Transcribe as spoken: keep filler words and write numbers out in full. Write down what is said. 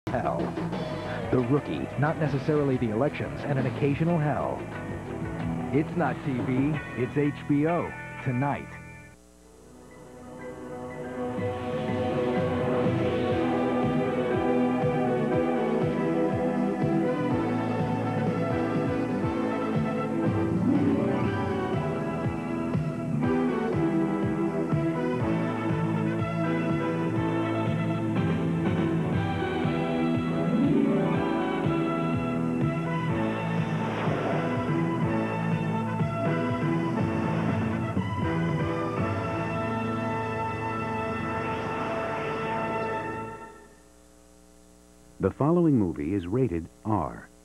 Hell. The Rookie, not necessarily the elections, and an occasional hell. It's not T V, it's H B O, tonight. The following movie is rated R.